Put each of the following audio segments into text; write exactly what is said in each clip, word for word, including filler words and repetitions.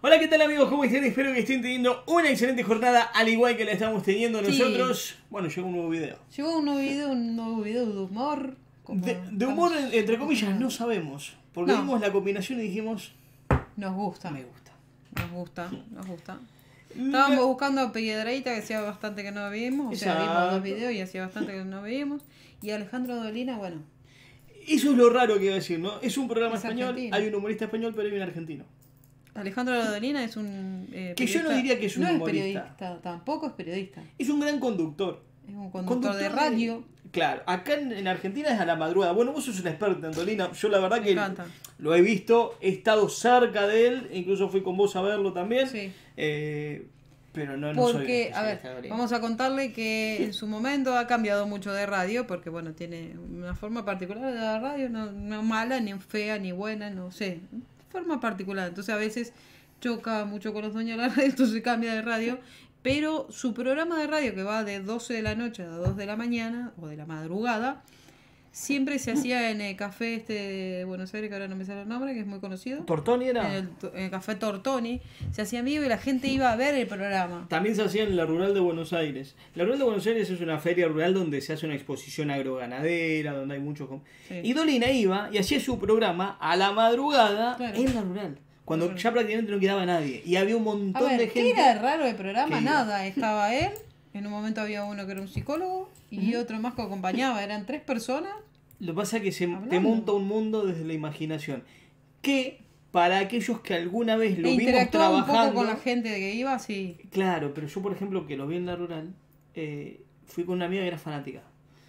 Hola, ¿qué tal amigos? ¿Cómo están? Espero que estén teniendo una excelente jornada, al igual que la estamos teniendo nosotros. Sí. Bueno, llegó un nuevo video. Llegó un nuevo video, un nuevo video de humor. De, de humor, entre comillas, no sabemos. Porque no. vimos la combinación y dijimos... Nos gusta. Me gusta. Nos gusta, nos gusta. Estábamos la... buscando a Piedreita, que hacía bastante que no veíamos. O sea, Exacto. vimos dos videos y hacía bastante que no veíamos. Y Alejandro Dolina, bueno. Eso es lo raro que iba a decir, ¿no? Es un programa es español, argentino. Hay un humorista español, pero hay un argentino. Alejandro Dolina es un eh, que yo no diría que es un no humorista. Es periodista, tampoco es periodista. Es un gran conductor. Es un conductor, conductor de radio. De, claro, acá en, en Argentina es a la madrugada. Bueno, vos sos un experto en Dolina. Yo la verdad Me que encanta. Lo he visto, he estado cerca de él, incluso fui con vos a verlo también. Sí. Eh, pero no, no porque, soy a ver, vamos a contarle que en su momento ha cambiado mucho de radio, porque bueno, tiene una forma particular de la radio, no, no mala, ni fea, ni buena, no sé, forma particular. Entonces a veces choca mucho con los dueños de la radio, entonces cambia de radio. Pero su programa de radio, que va de doce de la noche a dos de la mañana, o de la madrugada, siempre se hacía en el café este de Buenos Aires, que ahora no me sale el nombre, que es muy conocido. ¿Tortoni era? En el, en el café Tortoni. Se hacía en vivo y la gente iba a ver el programa. También se hacía en la Rural de Buenos Aires. La Rural de Buenos Aires es una feria rural donde se hace una exposición agroganadera, donde hay muchos... Sí. Y Dolina iba y hacía su programa a la madrugada, claro, en la Rural. Cuando bueno. ya prácticamente no quedaba nadie. Y había un montón a ver, de gente... ¿qué era raro el programa? Nada. Estaba él, en un momento había uno que era un psicólogo y uh-huh. otro más que acompañaba. Eran tres personas. Lo que pasa es que se te monta un mundo desde la imaginación. Que para aquellos que alguna vez lo e vimos trabajando... un poco con la gente que iba, sí. Claro, pero yo por ejemplo que lo vi en la Rural, eh, fui con una amiga que era fanática.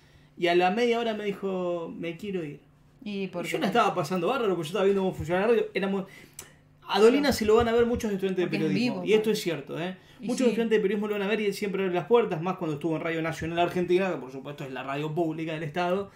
Y a la media hora me dijo, me quiero ir. Y, por y yo no estaba pasando bárbaro, porque yo estaba viendo cómo funcionaba la radio. Éramos... A Dolina claro. se lo van a ver muchos estudiantes porque de periodismo. Vivo, y esto es cierto, ¿eh? Muchos sí. estudiantes de periodismo lo van a ver y él siempre abre las puertas, más cuando estuvo en Radio Nacional Argentina, que por supuesto es la radio pública del Estado.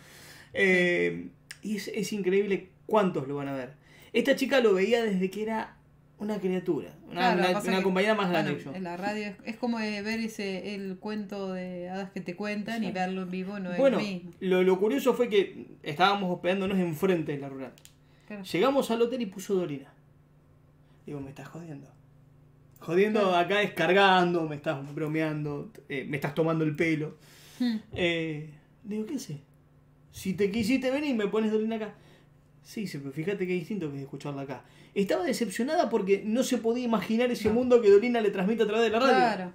Eh, sí. Y es, es increíble cuántos lo van a ver. Esta chica lo veía desde que era una criatura, una, claro, una, una que, compañera más grande bueno, que yo. En la radio es, es como ver ese el cuento de hadas que te cuentan sí. y verlo en vivo no bueno, es lo mismo. Lo, lo curioso fue que estábamos hospedándonos enfrente de la Rural. Claro. Llegamos al hotel y puso Dolina. Digo, me estás jodiendo. Jodiendo claro. acá descargando, me estás bromeando, eh, me estás tomando el pelo. Hmm. Eh, digo, ¿qué sé? Si te quisiste venir, me pones Dolina acá. Sí, sí, pero fíjate qué distinto que es escucharla acá. Estaba decepcionada porque no se podía imaginar ese no. mundo que Dolina le transmite a través de la radio. Claro.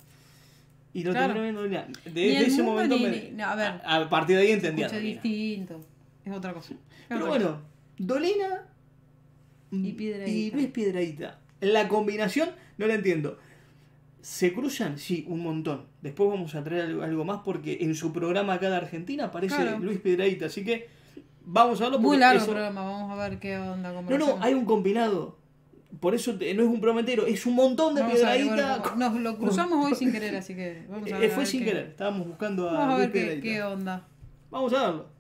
Y lo claro. terminó viendo Dolina. Desde ese momento, ni, me, ni, no, a, ver, a, a partir de ahí entendía. Es distinto. Es otra cosa. Es pero otra bueno, cosa. Dolina y, Piedradita. y Luis Piedradita. La combinación no la entiendo. ¿Se cruzan? Sí, un montón. Después vamos a traer algo, algo más porque en su programa acá de Argentina aparece claro. Luis Piedradita. Así que vamos a verlo. Muy largo eso... el programa, vamos a ver qué onda. No, no, hay un combinado. Por eso no es un programa entero, es un montón de Piedradita. Nos lo cruzamos hoy sin querer, así que vamos a ver. Eh, fue a ver sin qué... querer, estábamos buscando a, vamos a Luis ver Piedradita. Qué, qué onda. Vamos a verlo.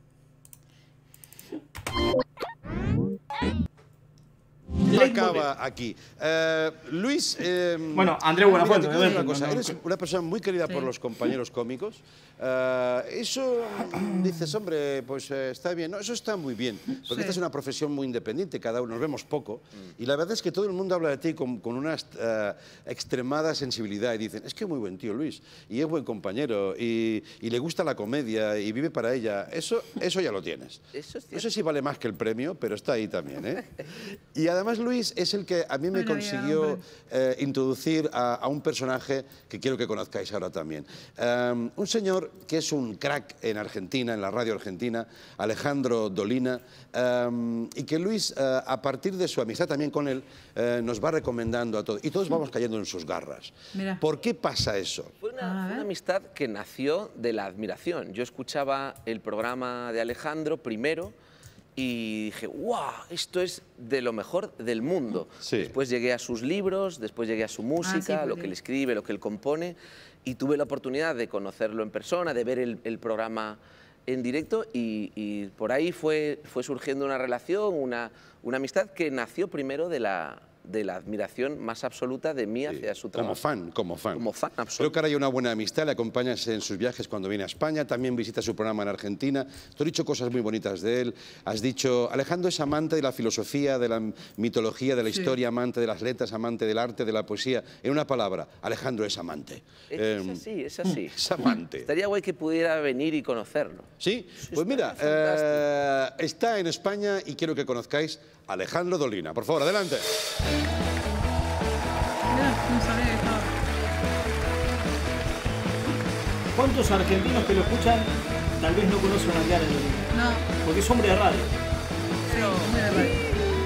Acaba aquí. Uh, Luis... Eh, bueno, Andrés Buenafuente. Mira, una cosa, eres una persona muy querida sí. por los compañeros cómicos. Uh, eso, dices, hombre, pues eh, está bien. No, eso está muy bien, porque sí. esta es una profesión muy independiente, cada uno nos vemos poco. Mm. Y la verdad es que todo el mundo habla de ti con, con una uh, extremada sensibilidad. Y dicen, es que es muy buen tío Luis, y es buen compañero, y, y le gusta la comedia, y vive para ella. Eso, eso ya lo tienes. Eso es no sé si vale más que el premio, pero está ahí también, ¿eh? Y además Luis es el que a mí me bueno, consiguió eh, introducir a, a un personaje que quiero que conozcáis ahora también. Um, un señor que es un crack en Argentina, en la radio argentina, Alejandro Dolina, um, y que Luis, uh, a partir de su amistad también con él, uh, nos va recomendando a todos, y todos vamos cayendo en sus garras. Mira. ¿Por qué pasa eso? Fue una, una amistad que nació de la admiración. Yo escuchaba el programa de Alejandro primero, y dije, ¡wow! Esto es de lo mejor del mundo. Sí. Después llegué a sus libros, después llegué a su música, ah, sí, lo que él escribe, lo que él compone, y tuve la oportunidad de conocerlo en persona, de ver el, el programa en directo, y, y por ahí fue, fue surgiendo una relación, una, una amistad que nació primero de la, de la admiración más absoluta de mí hacia sí, su trabajo. Como fan, como fan. Como fan, absoluto. Creo que ahora hay una buena amistad, le acompañas en sus viajes cuando viene a España, también visita su programa en Argentina. Tú has dicho cosas muy bonitas de él, has dicho, Alejandro es amante de la filosofía, de la mitología, de la sí. historia, amante de las letras, amante del arte, de la poesía. En una palabra, Alejandro es amante. Es, eh, es así, es así. Es amante. Estaría guay que pudiera venir y conocerlo. ¿Sí? Pues mira, eh, está en España y quiero que conozcáis a Alejandro Dolina. Por favor, adelante. ¿Cuántos argentinos que lo escuchan tal vez no conocen la cara de Dolina? No. Porque es hombre de radio. Sí, hombre de radio.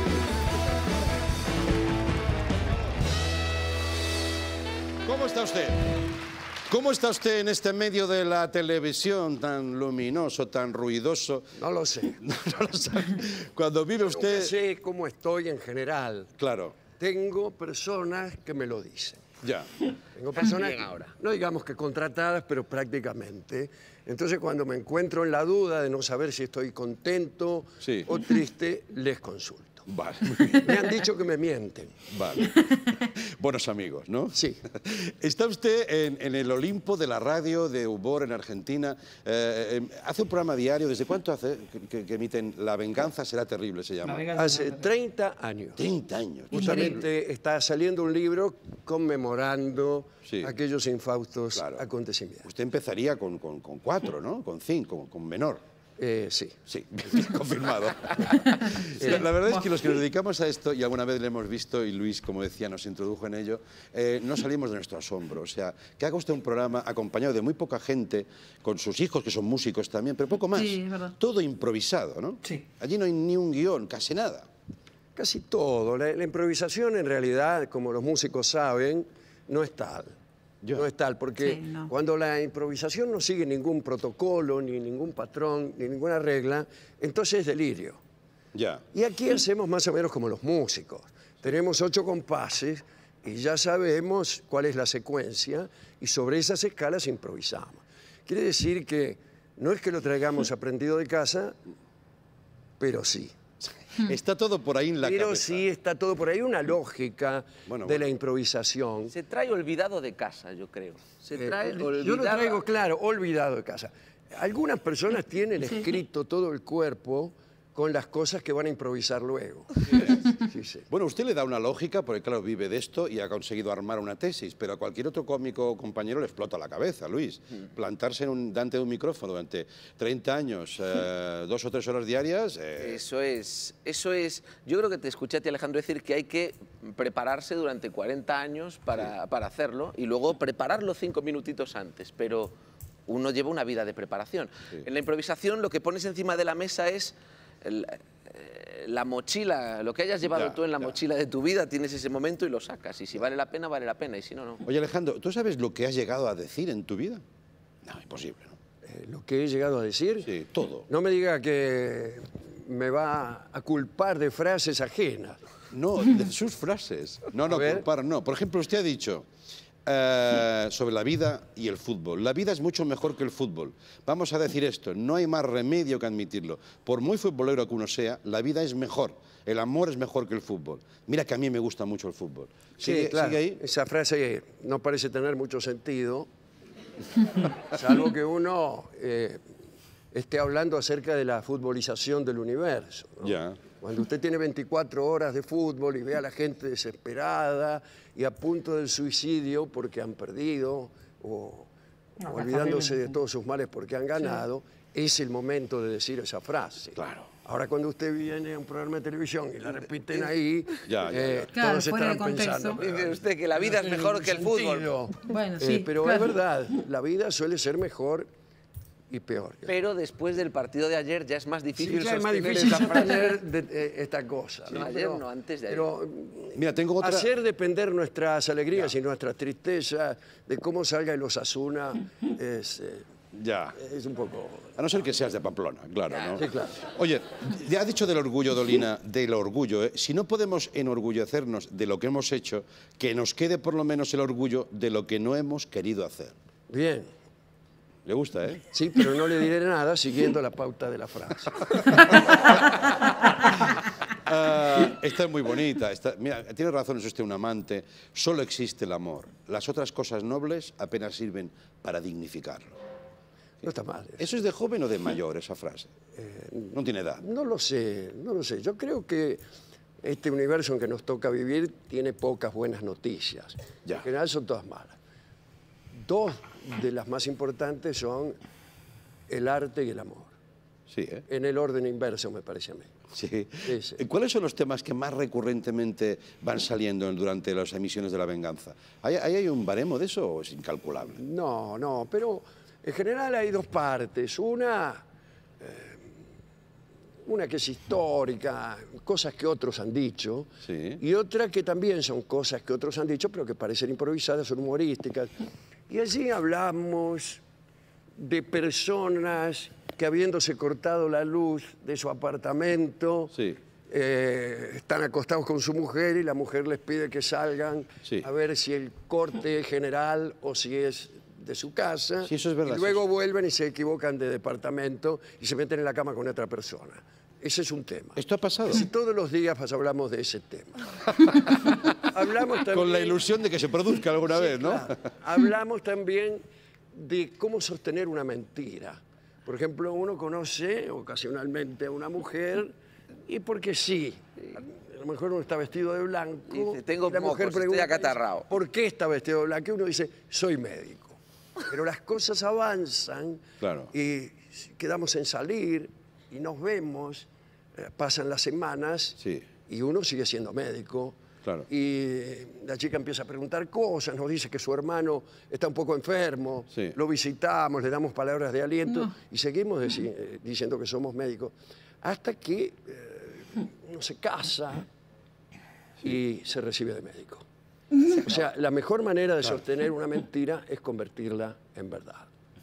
¿Cómo está usted? ¿Cómo está usted en este medio de la televisión tan luminoso, tan ruidoso? No lo sé. No, no lo sabe. Cuando vive usted... No sé cómo estoy en general. Claro. Tengo personas que me lo dicen. Ya. Tengo personas, ahora. no digamos que contratadas, pero prácticamente. Entonces, cuando me encuentro en la duda de no saber si estoy contento sí. o triste, les consulto. Vale. Me han dicho que me mienten. Vale. Buenos amigos, ¿no? Sí. Está usted en, en el Olimpo de la radio de humor en Argentina. Eh, eh, hace un programa diario. ¿Desde cuánto hace que, que, que emiten La Venganza Será Terrible, se llama? Hace treinta años. treinta años. Justamente está saliendo un libro conmemorando sí. aquellos infaustos claro. acontecimientos. Usted empezaría con, con, con cuatro, ¿no? Con cinco, con, con menor. Eh, sí. Sí, confirmado. la, la verdad es que los que nos dedicamos a esto, y alguna vez lo hemos visto, y Luis, como decía, nos introdujo en ello, eh, no salimos de nuestro asombro. O sea, que haga usted un programa acompañado de muy poca gente, con sus hijos, que son músicos también, pero poco más. Sí, es verdad. Todo improvisado, ¿no? Sí. Allí no hay ni un guión, casi nada. Casi todo. La, la improvisación, en realidad, como los músicos saben, no es tal. Yo. No es tal, porque sí, no. cuando la improvisación no sigue ningún protocolo, ni ningún patrón, ni ninguna regla, entonces es delirio. Ya. Y aquí hacemos más o menos como los músicos. Tenemos ocho compases y ya sabemos cuál es la secuencia y sobre esas escalas improvisamos. Quiere decir que no es que lo traigamos aprendido de casa, pero sí. Está todo por ahí en la Pero cabeza. sí, está todo por ahí. Una lógica bueno, de bueno. la improvisación. Se trae olvidado de casa, yo creo. Se trae eh, olvidado... Yo lo traigo, claro, olvidado de casa. Algunas personas tienen escrito todo el cuerpo con las cosas que van a improvisar luego. Sí, sí. Bueno, usted le da una lógica, porque claro, vive de esto y ha conseguido armar una tesis, pero a cualquier otro cómico o compañero le explota la cabeza, Luis. Mm. Plantarse en un, delante de un micrófono durante treinta años, eh, dos o tres horas diarias... Eh... Eso es, eso es... Yo creo que te escuché a ti, Alejandro, decir que hay que prepararse durante cuarenta años para, sí. para hacerlo y luego prepararlo cinco minutitos antes, pero uno lleva una vida de preparación. Sí. En la improvisación lo que pones encima de la mesa es... El, eh, la mochila, lo que hayas llevado ya, tú en la ya. mochila de tu vida, tienes ese momento y lo sacas. Y si vale la pena, vale la pena, y si no, no. Oye, Alejandro, ¿tú sabes lo que has llegado a decir en tu vida? No, imposible, ¿no? Eh, ¿Lo que he llegado a decir? Sí, todo. No me diga que me va a culpar de frases ajenas. No, de sus frases. No, no, culpar no. Por ejemplo, usted ha dicho... Uh, sobre la vida y el fútbol. La vida es mucho mejor que el fútbol. Vamos a decir esto, no hay más remedio que admitirlo. Por muy futbolero que uno sea, la vida es mejor. El amor es mejor que el fútbol. Mira que a mí me gusta mucho el fútbol. ¿Sigue, sí, claro. ¿Sigue ahí? Esa frase no parece tener mucho sentido, salvo que uno eh, esté hablando acerca de la futbolización del universo, ¿no? Ya. Cuando usted tiene veinticuatro horas de fútbol y ve a la gente desesperada y a punto del suicidio porque han perdido o no, olvidándose de todos sus males porque han ganado, sí. es el momento de decir esa frase. Claro. Ahora cuando usted viene a un programa de televisión y la repiten ahí, ya, ya, ya. Eh, Claro, todos estarán pensando. Dice usted que la vida es mejor que el fútbol. Bueno, sí, eh, pero claro. es verdad, la vida suele ser mejor y peor. Pero después del partido de ayer ya es más difícil sí, ya es más sostener difícil esa frase. sostener de, eh, esta cosa. Sí, ¿no? ayer pero, no, antes de ayer. Pero, Mira, tengo otra... hacer depender nuestras alegrías ya. y nuestras tristezas de cómo salga el Osasuna es, eh, ya. es un poco... A no ser que seas de Pamplona, claro, ¿no? Sí, claro. Oye, ya ha dicho del orgullo, Dolina, del orgullo, ¿eh? Si no podemos enorgullecernos de lo que hemos hecho, que nos quede por lo menos el orgullo de lo que no hemos querido hacer. Bien. Le gusta, ¿eh? Sí, pero no le diré nada siguiendo la pauta de la frase. uh, Esta es muy bonita. Esta, mira, tiene razón, es usted un amante. Solo existe el amor. Las otras cosas nobles apenas sirven para dignificarlo. No está mal. ¿Eso es de joven o de mayor, esa frase? Eh, no tiene edad. No lo sé, no lo sé. Yo creo que este universo en que nos toca vivir tiene pocas buenas noticias. Ya. En general son todas malas. Dos de las más importantes son el arte y el amor. Sí, ¿eh? En el orden inverso, me parece a mí. Sí. Sí, sí. ¿Cuáles son los temas que más recurrentemente van saliendo durante las emisiones de La Venganza? ¿Hay, hay un baremo de eso o es incalculable? No, no, pero en general hay dos partes. Una, eh, una que es histórica, cosas que otros han dicho, sí. Y otra que también son cosas que otros han dicho, pero que parecen improvisadas, son humorísticas. Y allí hablamos de personas que, habiéndose cortado la luz de su apartamento, sí. eh, están acostados con su mujer y la mujer les pide que salgan sí. a ver si el corte es general o si es de su casa. Sí, eso es verdad. Y luego vuelven y se equivocan de departamento y se meten en la cama con otra persona. Ese es un tema. ¿Esto ha pasado? Si todos los días hablamos de ese tema. Hablamos también, con la ilusión de que se produzca alguna sí, vez, ¿no? Claro. Hablamos también de cómo sostener una mentira. Por ejemplo, uno conoce ocasionalmente a una mujer y porque sí, a lo mejor uno está vestido de blanco. Dice, tengo y la mujer mocos, pregunta, estoy acatarrado. ¿por qué está vestido de blanco? Y uno dice, soy médico. Pero las cosas avanzan claro. y quedamos en salir y nos vemos, eh, pasan las semanas sí. y uno sigue siendo médico. Claro. Y la chica empieza a preguntar cosas, nos dice que su hermano está un poco enfermo, sí. Lo visitamos, le damos palabras de aliento no. y seguimos eh, diciendo que somos médicos, hasta que eh, uno se casa sí. y se recibe de médico. O sea, la mejor manera de sostener una mentira es convertirla en verdad.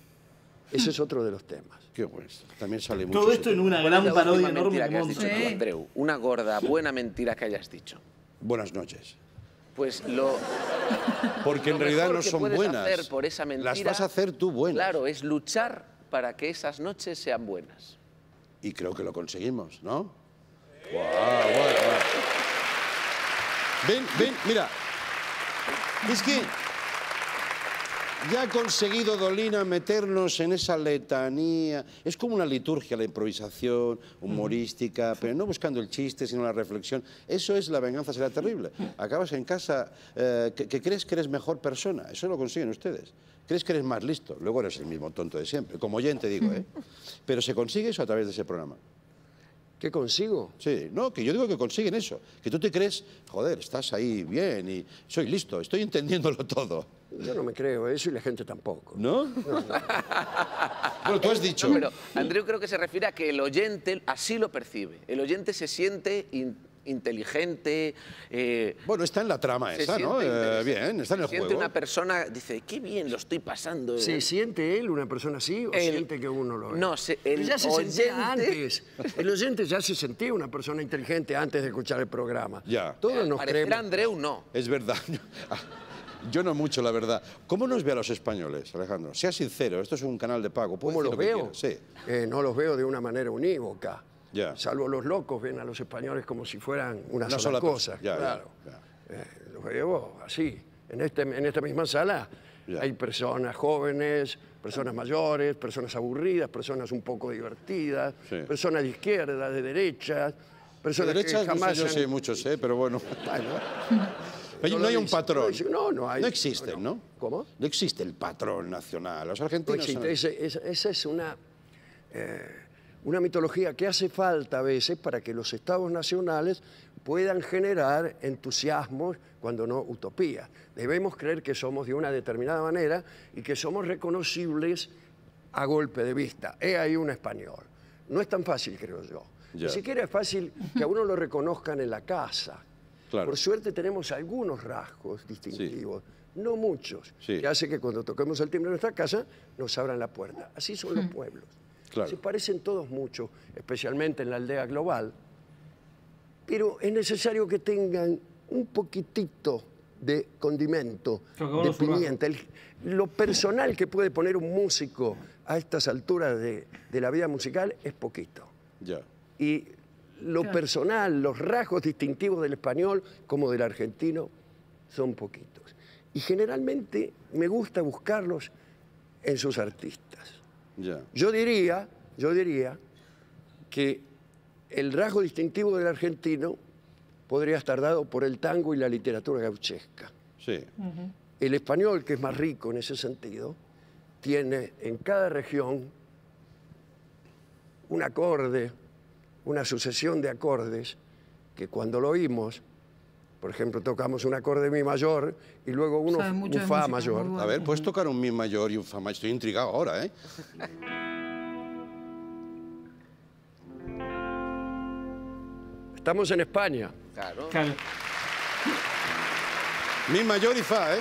Ese es otro de los temas. Qué bueno. También sale mucho. Todo esto en una gran parodia enorme. Que has dicho tú, Andreu, una gorda, buena mentira que hayas dicho. Buenas noches. Pues lo... Porque en lo realidad no que son puedes buenas. Hacer por esa mentira, las vas a hacer tú buenas. Claro, es luchar para que esas noches sean buenas. Y creo que lo conseguimos, ¿no? Guau, guau, guau. Ven, ven, mira. Es que ya ha conseguido Dolina meternos en esa letanía. Es como una liturgia la improvisación humorística, pero no buscando el chiste, sino la reflexión. Eso es La Venganza será terrible. Acabas en casa eh, que, que crees que eres mejor persona. Eso lo consiguen ustedes. Crees que eres más listo. Luego eres el mismo tonto de siempre. Como oyente digo, ¿eh? Pero se consigue eso a través de ese programa. ¿Qué consigo? Sí, no, que yo digo que consiguen eso. Que tú te crees, joder, estás ahí bien y soy listo, estoy entendiéndolo todo. Yo no me creo eso y la gente tampoco. ¿No? No, no. Bueno, tú has dicho... No, pero Andreu creo que se refiere a que el oyente así lo percibe. El oyente se siente in, inteligente... Eh, bueno, está en la trama esa, ¿no? Eh, bien, está en el se siente juego. una persona, dice, qué bien lo estoy pasando. ¿Se siente él una persona así o el, siente que uno lo es? No, se, el ya se oyente... sentía antes. El oyente ya se sentía una persona inteligente antes de escuchar el programa. Ya. Todos nos Parecer creemos. Andreu no. Es verdad. Yo no mucho, la verdad. ¿Cómo nos ve a los españoles, Alejandro? Sea sincero, esto es un canal de pago. ¿Cómo los veo? Sí. Eh, no los veo de una manera unívoca. Ya. Salvo los locos ven a los españoles como si fueran una, una sola, sola cosa. Ya, claro. Ya, ya. Eh, los veo así. En, este, en esta misma sala ya. Hay personas jóvenes, personas mayores, personas aburridas, personas un poco divertidas, sí. Personas de izquierda, de derecha, personas de derechas, que jamás... No sé, yo han... sé muchos, ¿eh? Pero bueno... bueno. No, no hay un patrón. No, no hay. No existe, no, ¿no? ¿no? ¿Cómo? No existe el patrón nacional. Los argentinos... No existe. Son... Ese, esa, esa es una, eh, una mitología que hace falta a veces para que los estados nacionales puedan generar entusiasmos, cuando no utopía. Debemos creer que somos de una determinada manera y que somos reconocibles a golpe de vista. He ahí un español. No es tan fácil, creo yo. Ya. Ni siquiera es fácil que a uno lo reconozcan en la casa. Claro. Por suerte tenemos algunos rasgos distintivos, sí. No muchos, sí. Que hace que cuando toquemos el timbre de nuestra casa nos abran la puerta. Así son los pueblos. Claro. Se parecen todos mucho, especialmente en la aldea global, pero es necesario que tengan un poquitito de condimento, de pimienta. El, lo personal que puede poner un músico a estas alturas de, de la vida musical es poquito. Ya. Y lo Claro. personal, los rasgos distintivos del español como del argentino son poquitos. Y generalmente me gusta buscarlos en sus artistas. Ya. Yo diría, yo diría que el rasgo distintivo del argentino podría estar dado por el tango y la literatura gauchesca. Sí. El español, que es más rico en ese sentido, tiene en cada región un acorde, una sucesión de acordes que cuando lo oímos, por ejemplo, tocamos un acorde mi mayor y luego uno, Sabe mucho un de fa música, mayor. muy bueno. A ver, ¿puedes tocar un mi mayor y un fa mayor? Estoy intrigado ahora, ¿eh? Estamos en España. Claro. Claro. Mi mayor y fa, ¿eh?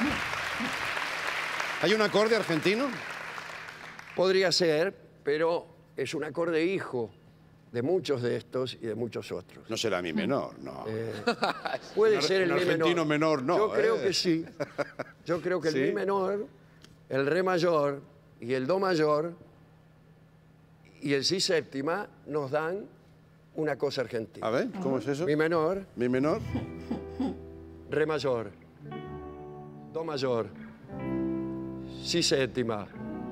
¿Hay un acorde argentino? Podría ser, pero es un acorde hijo de muchos de estos y de muchos otros. No será mi menor, no. Eh, puede En ser el ar- en mi argentino menor no, Yo creo eh. que sí. Yo creo que el ¿Sí? mi menor, el re mayor y el do mayor y el si séptima nos dan una cosa argentina. A ver, ¿cómo es eso? Mi menor, Mi menor. re mayor, do mayor, si séptima.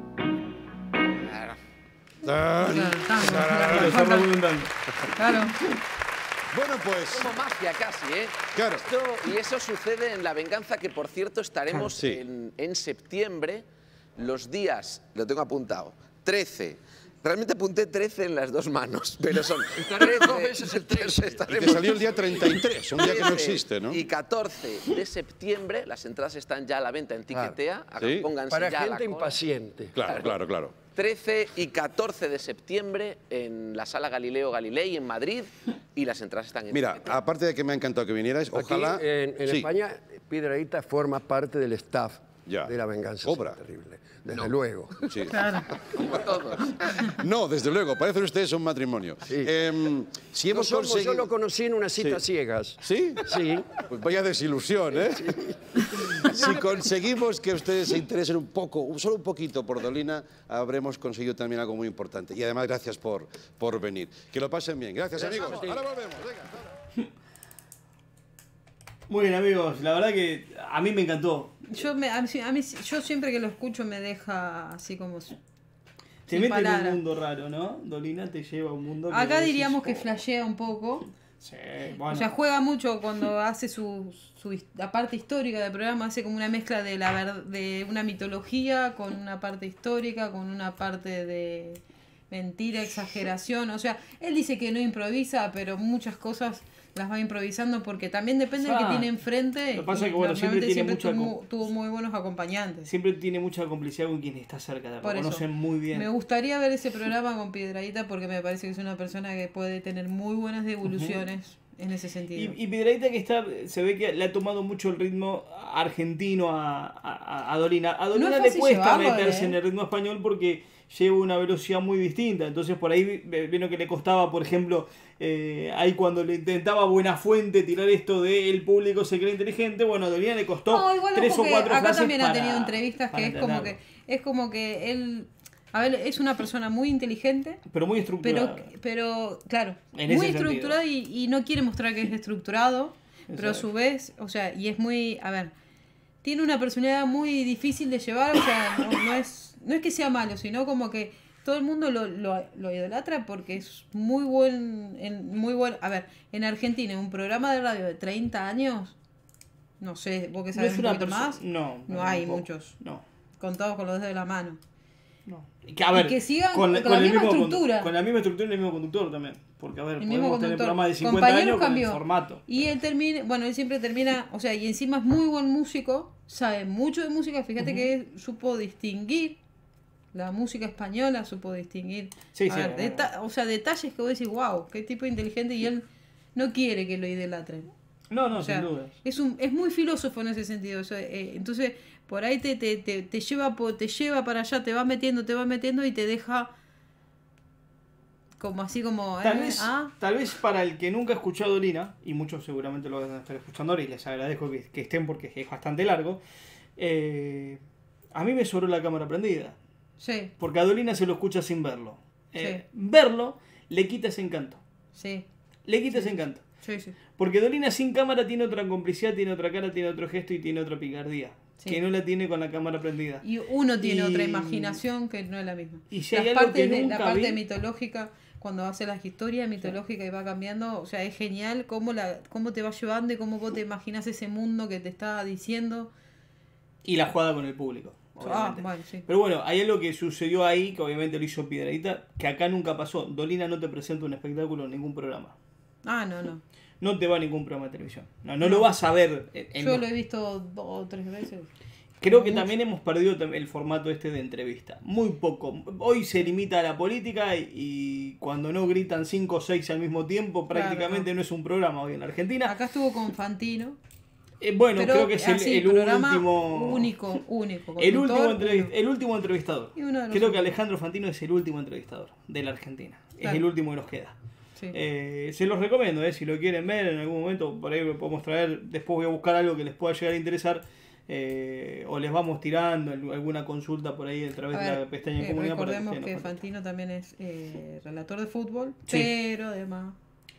Ah, Claro, tango, Pero claro, está falta- redundante. claro. Bueno, pues... Como magia casi, ¿eh? Claro. Esto- y eso sucede en La Venganza, que por cierto estaremos Sí. en, en septiembre, los días, lo tengo apuntado, trece. Realmente apunté trece en las dos manos, pero son Estaremos dos trece, veces el trece. Y estaremos te salió el día treinta y tres, un día que no trece existe, ¿no? Y catorce de septiembre, las entradas están ya a la venta en Tiquetea, Sí. pónganse Para ya a la gente cola. impaciente. Claro, claro, claro. trece y catorce de septiembre en la Sala Galileo Galilei en Madrid y las entradas están en Mira, Tiquetea. aparte de que me ha encantado que vinierais, ojalá... Aquí, en, en Sí. España, Piedrahíta forma parte del staff Ya. de La Venganza Cobra. Será Terrible. Desde luego. Sí. Claro. Como todos. No, desde luego, parecen ustedes un matrimonio. Sí. Em, si No hemos somos- conseguido... Yo lo conocí en una cita Sí. ciegas. ¿Sí? Sí. Pues vaya desilusión, ¿eh? Si conseguimos que ustedes se interesen un poco, solo un poquito por Dolina, habremos conseguido también algo muy importante. Y además, gracias por, por venir. Que lo pasen bien. Gracias, amigos. Ahora volvemos. Venga. Muy bien, amigos. La verdad que a mí me encantó. Yo, me, a mí, a mí- yo siempre que lo escucho me deja así como... Te sin mete en palabras. un mundo raro, ¿no? Dolina te lleva a un mundo que Acá vos decís, diríamos que oh, flashea un poco. Sí, bueno. O sea, juega mucho cuando hace su, su his- la parte histórica del programa, hace como una mezcla de la ver- de una mitología con una parte histórica, con una parte de mentira, exageración. O sea, él dice que no improvisa, pero muchas cosas las va improvisando porque también depende del que Ah, tiene enfrente. lo que pasa y es que, bueno, siempre normalmente tiene mucha tuvo, co- tuvo muy buenos acompañantes. Siempre tiene mucha complicidad con quien está cerca de él. Por Lo eso, conocen muy bien. me gustaría ver ese programa con Piedradita porque me parece que es una persona que puede tener muy buenas devoluciones en ese sentido. Y, y Piedrahíta que está, se ve que le ha tomado mucho el ritmo argentino a, a, a Dolina. A Dolina No es le fácil cuesta llevarlo, meterse ¿eh? en el ritmo español porque lleva una velocidad muy distinta. Entonces por ahí vi- vino que le costaba, por ejemplo, eh, ahí cuando le intentaba Buenafuente tirar esto de el público se cree inteligente, bueno, a Dolina le costó No, igual tres ojo o que cuatro acá frases también ha para- tenido entrevistas para que es como que entenderlo. es como que él, a ver, es una persona muy inteligente, Pero muy pero estructurada. pero claro, En muy ese estructurado y, y no quiere mostrar que es estructurado, pero a Exacto. su vez, o sea, y es muy, a ver, tiene una personalidad muy difícil de llevar, o sea, no, no es no es que sea malo, sino como que todo el mundo lo, lo, lo idolatra porque es muy buen, en, muy buen, a ver, en Argentina, en un programa de radio de treinta años, no sé, vos que No sabés es un una poquito perso- más, No, no hay tampoco. muchos, No. contados con los dedos de la mano. No. Y que, a ver, que sigan con la misma mismo condu- estructura. Con la misma estructura y el mismo conductor también. Porque, a ver, El mismo podemos tener conductor. programas de cincuenta Compañeros años con cambió. el formato. Y él termina, bueno, él siempre termina, o sea, y encima es muy buen músico, sabe mucho de música, fíjate que él supo distinguir la música española, supo distinguir, Sí, a sí, ver, bueno. deta- o sea, detalles que vos decís, wow, qué tipo inteligente, y él no quiere que lo idolatren. No, no, O sea, sin duda. es un es muy filósofo en ese sentido. O sea, eh, entonces, por ahí te, te, te, te lleva po- te lleva para allá, te va metiendo, te va metiendo y te deja como así como... Tal eh, vez, ah, tal vez para el que nunca ha escuchado Dolina, y muchos seguramente lo van a estar escuchando ahora y les agradezco que, que estén porque es bastante largo, eh, a mí me sobró la cámara prendida. sí, Porque a Dolina se lo escucha sin verlo. Eh, Sí. Verlo le quita ese encanto. Sí. Le quita sí, ese encanto. Sí, sí. Porque Dolina sin cámara tiene otra complicidad, tiene otra cara, tiene otro gesto y tiene otra picardía. Sí. Que no la tiene con la cámara prendida. Y uno tiene y... otra imaginación que no es la misma. Y si Las hay algo partes que de, nunca la parte vi... mitológica, cuando hace las historias mitológicas y va cambiando, o sea, es genial cómo, la, cómo te va llevando y cómo vos te imaginas ese mundo que te está diciendo. Y la jugada con el público. Ah, bueno, sí. Pero bueno, hay algo que sucedió ahí, que obviamente lo hizo Piedradita, que acá nunca pasó. Dolina no te presenta un espectáculo en ningún programa. Ah, no, no. No te va a ningún programa de televisión. No, no, no. lo vas a ver. En, en Yo los... lo he visto dos o tres veces. Creo que también hemos perdido el formato este de entrevista. Muy poco. Hoy se limita a la política y, y cuando no gritan cinco o seis al mismo tiempo, prácticamente claro, no. no es un programa hoy en Argentina. Acá estuvo con Fantino. Eh, bueno, pero creo que es el, así, el último... Único, único. El último, entrevist, el último entrevistador. Creo últimos. que Alejandro Fantino es el último entrevistador de la Argentina. Claro. Es el último que nos queda. Sí. Eh, se los recomiendo, eh, si lo quieren ver en algún momento, por ahí lo podemos traer. Después voy a buscar algo que les pueda llegar a interesar. Eh, o les vamos tirando alguna consulta por ahí a través a ver, de la pestaña de eh, comunidad. Recordemos que, que Fantino también es eh, relator de fútbol, sí. pero además...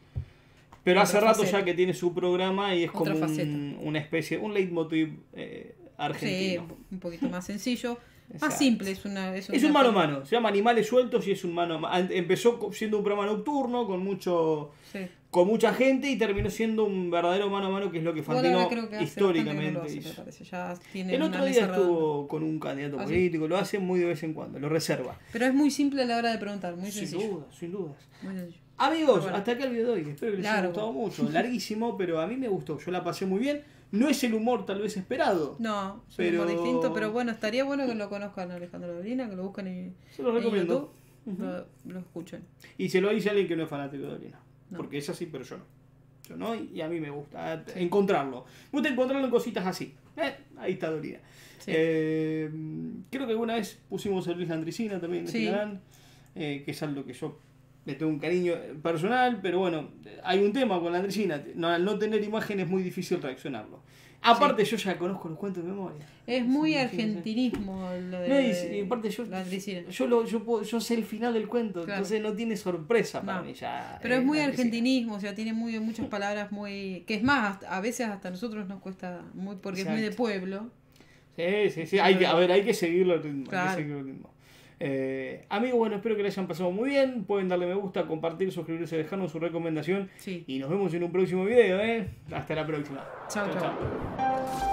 Pero hace rato faceta. ya que tiene su programa y es Otra como un, una especie, un leitmotiv eh, argentino. Sí, un poquito más sencillo. Más simple, es una... Es, es un mano a mano, se llama Animales Sueltos y es un mano a mano. Empezó siendo un programa nocturno con mucho sí. con mucha gente y terminó siendo un verdadero mano a mano, que es lo que Fantino creo que históricamente hace, hizo. Ya el otro día estuvo con un candidato ¿Ah, político, sí? Lo hace muy de vez en cuando, lo reserva. Pero es muy simple a la hora de preguntar, muy sin sencillo. Sin dudas, sin dudas. Muy sencillo. Amigos, bueno. hasta acá el video de hoy, espero que les haya gustado mucho, larguísimo, pero a mí me gustó, yo la pasé muy bien. No es el humor tal vez esperado. No, es pero... un humor distinto, pero bueno, estaría bueno que lo conozcan a Alejandro Dolina, que lo busquen en, se lo recomiendo. En YouTube, uh-huh. lo, lo escuchen. Y se lo dice a alguien que no es fanático de Dolina, no. porque es así, pero yo no. Yo no, y a mí me gusta sí. encontrarlo. Me gusta encontrarlo en cositas así. Eh, ahí está Dolina. Sí. Eh, creo que alguna vez pusimos a Luis Landricina también en sí. este canal, eh, que es algo que yo... le tengo un cariño personal, pero bueno, hay un tema con la Andresina, no, al no tener imagen es muy difícil reaccionarlo. Aparte sí. yo ya conozco los cuentos de memoria. Es muy argentinismo lo de no, y, y aparte yo, la Andresina. Yo, lo, yo, puedo, yo sé el final del cuento, claro. entonces no tiene sorpresa para no. mí ya. Pero eh, es muy argentinismo, o sea, tiene muy, muchas palabras muy... que es más, a veces hasta a nosotros nos cuesta, muy porque Exacto. es muy de pueblo. Sí, sí, sí, hay que, a ver, hay que seguirlo al ritmo. Claro. Hay que seguirlo al ritmo. Eh, amigos, bueno, espero que les hayan pasado muy bien. Pueden darle me gusta, compartir, suscribirse, dejarnos su recomendación. Sí. Y nos vemos en un próximo video. ¿eh? Hasta la próxima. Chao, chao. chao.